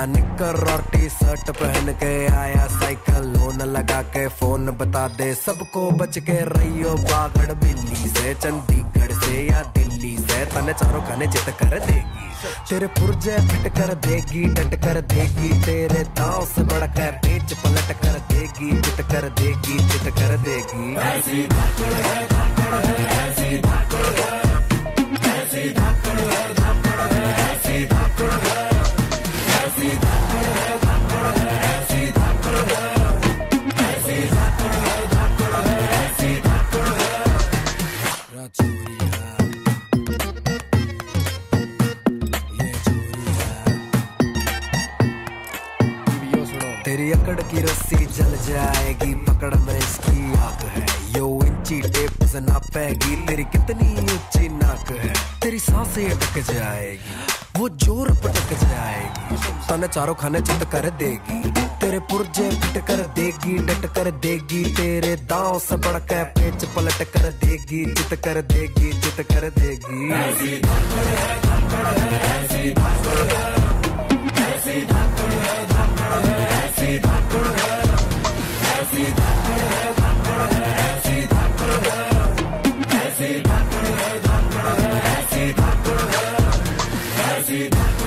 निकर और T shirt पहन के आया साइकिल लोन लगा के फोन बता दे सबको बच के रहियो बागड़ बिल्ली से चंडीगढ़ से या दिल्ली से तने चारों खाने चित कर देगी तेरे पुर्जे फिट कर देगी डट कर देगी तेरे दांव से बढ़कर पेच पलट कर देगी चित कर देगी चित कर देगी ऐसी धाकड़ है धाकड़ है ऐसी धाकड़ है ऐसी धाकड़ है धाकड़ है ऐसी धाकड़ है ऐसी धाकड़ है धाकड़ है ऐसी धाकड़ है ऐसी धाकड़ है धाकड़ है ऐसी धाकड़ है राचौरिया ये चोरिया तेरी अकड़ की रस्सी जल जाएगी पकड़ में इसकी आग है यो इंची टेप से नापेगी तेरी कितनी ऊंची नाक है तेरी सांसें अटक जाएगी वो जोर पटक जाएगी तने चारों खाने चित कर देगी तेरे पुर्जे फिट कर देगी डट कर देगी तेरे दांव से बढ़कर पेच पलट कर देगी चित कर देगी चित कर देगी ऐसी धाकड़ है धाकड़ है ऐसी धाकड़ है ऐसी धाकड़ है धाकड़ है ऐसी धाकड़ है ऐसी धाकड़ है धाकड़ है ऐसी धाकड़ है ऐसी धाकड़ है धाकड़ है ऐसी धाकड़ है ऐसी धाकड़